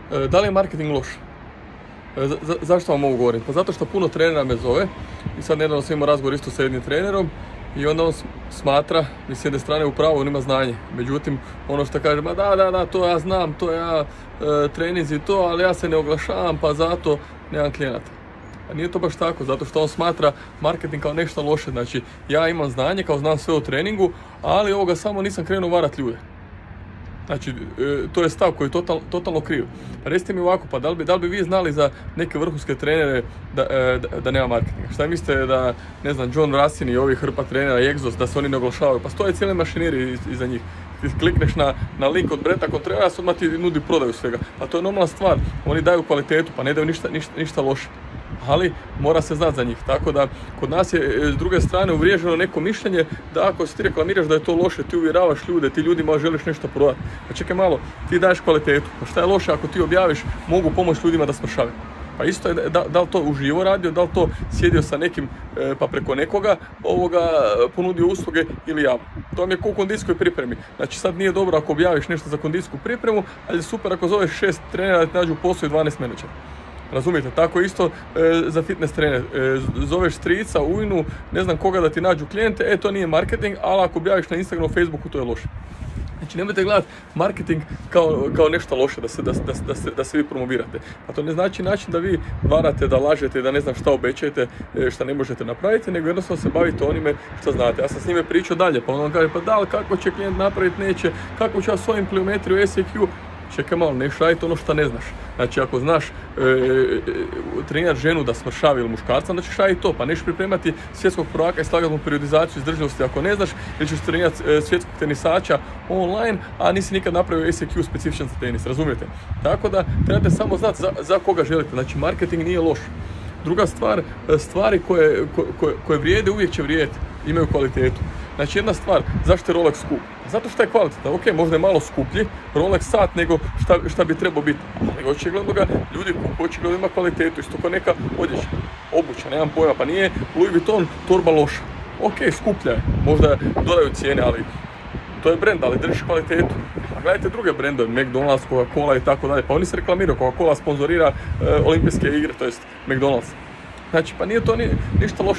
Da li je marketing loš? Zašto vam ovo govorim? Pa zato što puno trenera me zove i sad nedavno sam imao razgovor isto sa jednim trenerom i onda on smatra, s jedne strane u pravu, on ima znanje. Međutim, ono što kaže, ma da, to ja znam, to ja treninzi to, ali ja se ne oglašavam pa zato nemam klijenata. A nije to baš tako, zato što on smatra marketing kao nešto loše. Znači, ja imam znanje, kao znam sve o treningu, ali ovoga samo nisam krenuo varati ljude. Znači, to je stav koji je totalno kriv. Recite mi ovako, pa da li bi vi znali za neke vrhunske trenere da nema marketinga? Šta mislite da, ne znam, John Rassini i ovi hrpa trenera, Exos, da se oni ne oglašavaju? Pa stoje cijele mašineri iza njih. Ti klikneš na link od Breta Contreras, odmah ti nudi prodaju svega. A to je normalna stvar. Oni daju kvalitetu, pa ne daju ništa loše. Ali mora se znati za njih. Tako da kod nas je s druge strane uvriježeno neko mišljenje da ako se ti reklamiraš da je to loše, ti uvjeravaš ljude, ti ljudima želiš nešto prodati. Pa čekaj malo, ti daješ kvalitetu. Pa šta je loše ako ti objaviš mogu pomoći ljudima da smršave? Pa isto je da li to uživo radio, da li to sjedio sa nekim pa preko nekoga ponudio usluge ili javno. To vam je ko u kondicijskoj pripremi. Znači sad nije dobro ako objaviš nešto za kondicijsku pripremu, ali je super ako zoveš 6 trenera da ti nađu posao i 12 menadžera. Razumijete, tako isto za fitness trener. Zoveš strica, ujnu, ne znam koga da ti nađu klijente, to nije marketing, ali ako objaviš na Instagramu, Facebooku, to je loše. Znači nemojte gledati marketing kao nešto loše, da se vi promovirate. A to ne znači način da vi varate, da lažete, da ne znam šta obećajete, šta ne možete napraviti, nego jednostavno se bavite onime što znate. Ja sam s njime pričao dalje, pa on kaže, pa da li kako će klijent napraviti, neće, kako ću ja svojim pliometriju SEQ, čekaj malo, neš raditi ono što ne znaš. Znači ako znaš trenirati ženu da smršavi ili muškarca, onda ćeš raditi to, pa neš pripremati svjetskog prvaka i slagati mu periodizaciju izdržljivosti ako ne znaš, ili ćeš trenirati svjetskog tenisača online, a nisi nikad napravio SEQ specifičan za tenis, razumijete? Tako da trebate samo znati za koga želite, znači marketing nije loš. Druga stvar, stvari koje vrijede uvijek će vrijediti, imaju kvalitetu. Znači jedna stvar, zašto je Rolex skup? Zato što je kvalitetan, ok, možda je malo skuplji Rolex sat nego šta bi trebao biti. Ali očigledno ga ljudi očigledno ima kvalitetu, isto kao neka odjeća, obuća, nemam pojma, pa nije Louis Vuitton torba loša. Ok, skuplja je, možda dodaju cijene, ali to je brend, ali držiš kvalitetu. A gledajte druge brendove, McDonald's, Coca-Cola i tako dalje, pa oni se reklamiraju, Coca-Cola sponzorira olimpijske igre, to jest McDonald's. Znači, pa nije to ništa loše,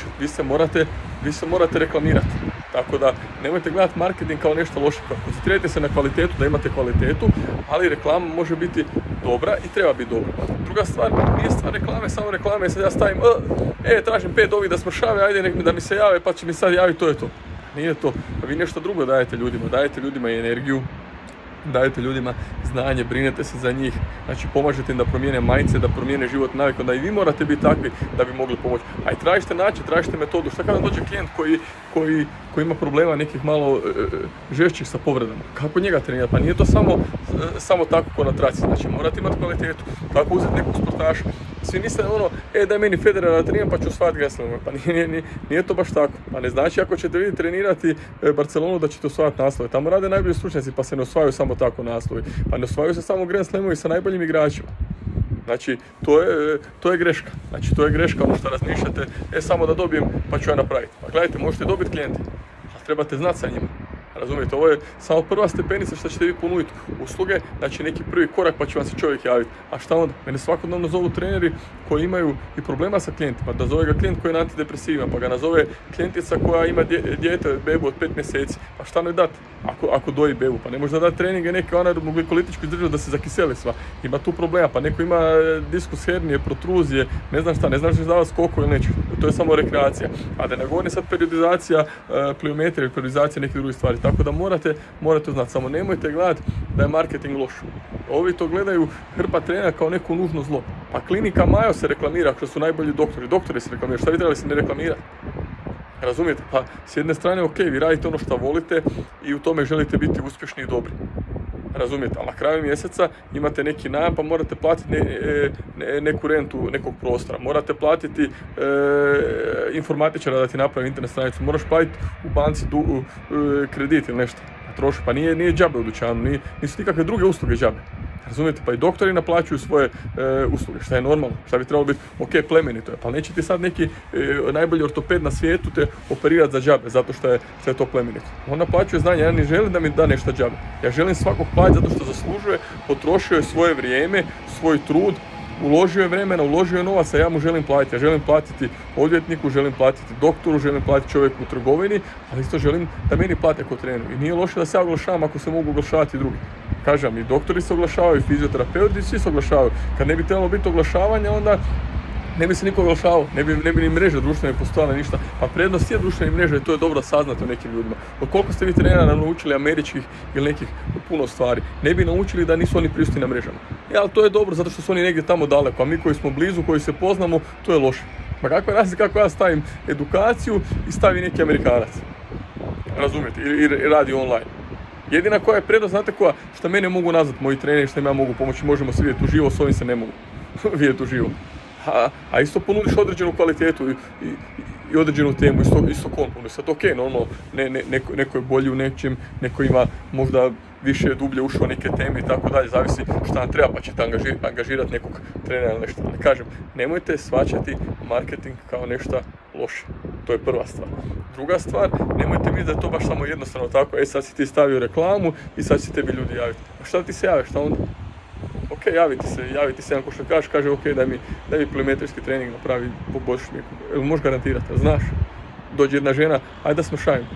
vi se morate reklamirati. Tako da, nemojte gledati marketing kao nešto loše. Koncentrirajte se na kvalitetu, da imate kvalitetu, ali reklama može biti dobra i treba biti dobra. Druga stvar, nije stvar reklame, samo reklame, sad ja stavim, tražim 5 ovih da smršave, ajde da mi se jave, pa će mi sad javiti, to je to. Nije to, pa vi nešto drugo dajete ljudima i energiju, dajete ljudima znanje, brinete se za njih, znači pomažete im da promijene mindset, da promijene život naviku, da i vi morate biti takvi da bi mogli pomoći. A i tražite način, tražite metodu. Šta kada dođe klijent koji ima problema nekih malo žešćih sa povredama? Kako njega trenirati? Pa nije to samo tako ko na traci, znači morate imati kvalitetu. Kako uzeti nekog sportaša? Svi misle daj meni Federera da treniram pa ću osvajati Gastelum. Pa nije to baš tako. Pa ne znači ako ćete vi trenirati Barcelonu da ćete osvajati naslove. Tamo rade najbolji stručnjaci pa se ne osvajaju samo tako naslovi. Pa ne osvajaju se samo Grand Slamovi sa najboljim igračima. Znači, to je greška. Znači, to je greška ono što razmišljate, samo da dobijem pa ću ja napraviti. Pa gledajte, možete dobiti klijente, ali trebate znati sa njima. Razumijete, ovo je samo prva stepenica što ćete vi ponuditi usluge, znači neki prvi korak pa će vam se čovjek javiti. A šta onda? Mene svakodnevno zovu treneri koji imaju i problema sa klijentima, da zove ga klijent koji je na antidepresivima, pa ga nazove klijentica koja ima dijete, bebu od 5 mjeseci. Pa šta ne dati ako doji bebu? Pa ne može da dati treninge neke anaerobnu glikolitičku izdržljivost da se zakiseli sva. Ima tu problema, pa neko ima diskus hernije, protruzije, ne znam šta, ne znaš davati skoko ili neće. To je samo rekreacija. A da ne govorim sad periodizacija, pliometrija, periodizacija nekih drugih stvari. Tako da morate znati, samo nemojte gledati da je marketing loš. Ovi to gledaju hrpa trenera kao neko nužno zlo. Pa klinika Mayo se reklamira što su najbolji doktori se reklamiraju. Šta vi trebali se ne reklamirati? Razumijete? Pa s jedne strane, ok, vi radite ono što volite i u tome želite biti uspješni i dobri. Razumijete, ali na kraju mjeseca imate neki najam pa morate platiti neku rentu nekog prostora, morate platiti informatičara da ti napravi internet stranicu, moraš platiti u banci kredit ili nešto, troši, pa nije džabe u dućanu, nisu nikakve druge usluge džabe. Razumijete, pa i doktori naplaćuju svoje usluge, šta je normalno, šta bi trebalo biti, ok, plemenito je, pa neće ti sad neki najbolji ortoped na svijetu te operirati za džabe, zato što je to plemenito. On naplaćuje znanje, ja ne želim da mi da nešto džabe, ja želim svakog platiti zato što zaslužuje, potrošio je svoje vrijeme, svoj trud, uložio je vremena, uložio je novaca, ja mu želim platiti. Ja želim platiti odvjetniku, želim platiti doktoru, želim platiti čovjeku u trgovini, ali isto želim da meni plate kao treneru. I nije loše da se ja oglašavam ako se mogu oglašavati drugi. Kažem, i doktori se oglašavaju, i fizioterapeuti, svi se oglašavaju. Kad ne bi trebalo biti oglašavanja, onda ne bi se niko oglašavao, ne bi ni mreže društvene postojale ništa. Pa prednost je društvene mreže i to je dobro saznati o nekim ljudima. Od koliko ste vi trenera naučili američkih ili nekih puno stvari, ne bi naučili da nisu oni prisutni na mrežama. Ali to je dobro zato što su oni negdje tamo daleko, a mi koji smo blizu, koji se poznamo, to je loše. Ma kakva je razlika kako ja stavim edukaciju i stavi neki Amerikanac. Razumijete? I radi online. Jedina koja je prednost, znate koja, što mene mogu nazvati moji treneri, što im ja mogu pomoći, možemo se vidjeti uživo, s ovim se ne mogu vidjeti uživo. A isto ponudiš određenu kvalitetu i određenu temu, isto konponu. Sad ok, normalno, neko je bolji u nečem, neko ima možda više dublje ušao u neke teme i tako dalje, zavisi šta nam treba, pa ćete angažirati nekog trenera ili nešto. Ali kažem, nemojte shvaćati marketing kao nešto loše. To je prva stvar. Druga stvar, nemojte misliti da je to baš samo jednostavno tako, sad si ti stavio reklamu i sad će tebi ljudi javiti. A šta ti se jave, šta onda? Ok, javiti se, ako što kaže ok, daj mi pliometrijski trening napravi, poboljšiš mi, možeš garantirati, znaš, dođe jedna žena, ajde da smo šajmo,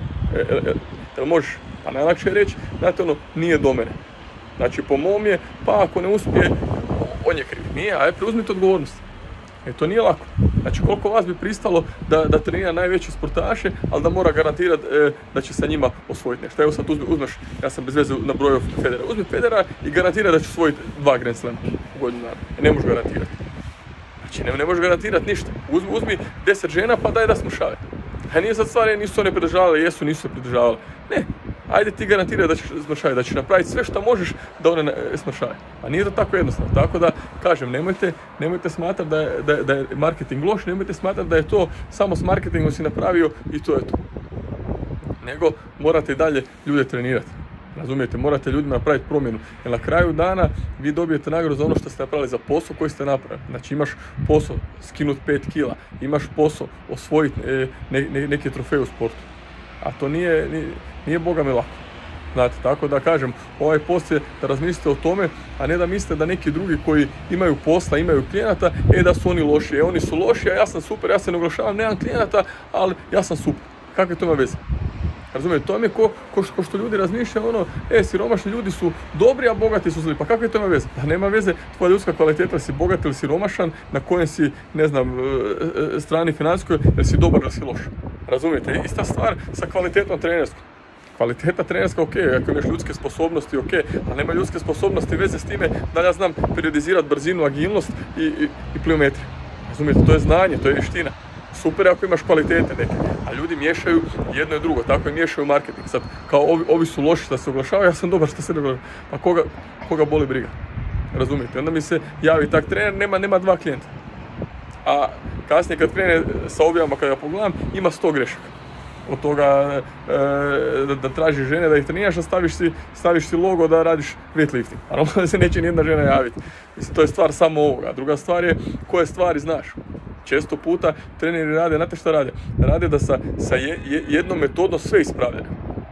jel možeš, pa najlakše je reći, znate nije do mene, znači po mom je, pa ako ne uspije, on je kriv, nije, ajde preuzmite odgovornost, to nije lako, znači koliko vas bi pristalo da trenira najveće sportaše, ali da mora garantirati da će sa njima osvojiti nešto. Evo sad uzmeš, ja sam bez veze nabrojio Federera, uzmi Federera i garantira da će osvojiti 2 Grand Slama u godinu dana. Ne možeš garantirati. Znači ne možeš garantirati ništa. Uzmi 10 žena pa daj da smršave. A nije sad stvar, nisu one pridržavale, nisu se pridržavale. Ne, ajde ti garantiraj da ćeš smršavati, da ćeš napraviti sve što možeš da one smršave. A nije to tako jednostavno. Tako da, kažem, nemojte smatrati da je marketing loš, nemojte smatrati da je to samo s marketingom si napravio i to je to. Nego morate i dalje ljude trenirati. Razumijete, morate ljudima napraviti promjenu. Jer na kraju dana vi dobijete nagradu za ono što ste napravili, za posao koji ste napravili. Znači imaš posao skinuti 5 kila, imaš posao osvojiti neke trofeje u sportu. A to nije boga mi lako. Znate, tako da kažem, ovaj post je da razmislite o tome, a ne da mislite da neki drugi koji imaju posla, imaju klijenata, da su oni loši, oni su loši, a ja sam super, ja se ne oglašavam, nemam klijenata, ali ja sam super. Kakve to ima veze? Razumijete, to mi je ko što ljudi razmišljaju, siromašni ljudi su dobri, a bogati su zli. Pa kakve to ima veze? Pa nema veze tvoja ljudska kvaliteta, si bogat ili siromašan, na kojem si, ne znam, strani financijskoj, ili si dobar ili si loš. Razumijete, ista stvar sa kvalitetom trenerskom. Kvaliteta trenerska, ok, ako imaš ljudske sposobnosti, ok, ali nema ljudske sposobnosti veze s time da ja znam periodizirati brzinu, agilnost i pliometriju. Razumijete, to je znanje, to je vještina. Super ako imaš kvalitete neke, a ljudi miješaju jedno i drugo, tako i miješaju marketing. Sad, kao ovi su loši što se oglašavaju, ja sam dobar što se ne oglašavaju. Pa koga boli briga? Razumijete? Onda mi se javi tak trener, nema 2 klijenta. A kasnije kad krene sa objavama, kada ga pogledam, ima 100 grešaka. Od toga da tražiš žene da ih treniraš, a staviš si logo da radiš weightlifting. A normalno se neće nijedna žena javiti. Mislim, to je stvar samo ovoga. Druga stvar je koje stvari znaš. Često puta treneri rade, znate šta rade? Rade da sa jednom metodom sve ispravljaju.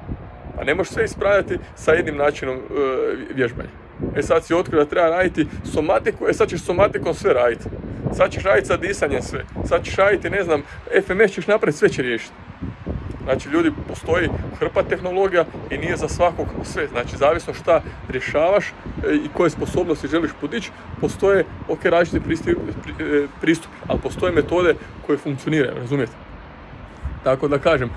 A ne možeš sve ispravljati sa jednim načinom vježbanja. Sad si otkrio da treba raditi somatiku, sad ćeš somatikom sve raditi. Sad ćeš raditi sa disanjem sve. Sad ćeš raditi, ne znam, FMS ćeš napraviti, sve će riješiti. Znači, ljudi, postoji hrpa tehnologija i nije za svakog sve. Znači, zavisno šta rješavaš i koje sposobnosti želiš podići, postoje različiti pristupi, ali postoje metode koje funkcioniraju, razumijete? Tako da kažem,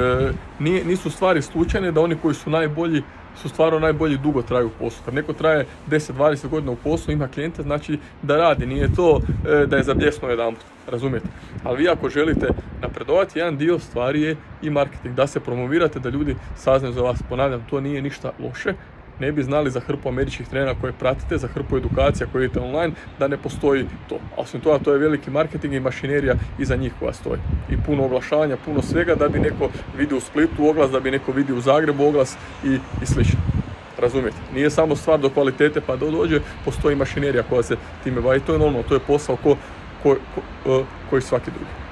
nisu stvari slučajne da oni koji su najbolji su stvarno najbolji dugo traju u poslu. Kad neko traje 10-20 godina u poslu, ima klijente, znači da radi. Nije to da je zabljesno jedanput, razumijete? Ali vi ako želite napredovati, jedan dio stvari je i marketing. Da se promovirate, da ljudi saznaju za vas. Ponavljam, to nije ništa loše. Ne bi znali za hrpu američkih trenera koje pratite, za hrpu edukacija koje idete online, da ne postoji to. A osim toga, to je veliki marketing i mašinerija iza njih koja stoji. I puno oglašavanja, puno svega da bi neko vidio u Splitu oglas, da bi neko vidio u Zagrebu oglas i slično. Razumijete? Nije samo stvar do kvalitete pa da dođe, postoji mašinerija koja se time bavi. To je normalno, to je posao koji svaki drugi.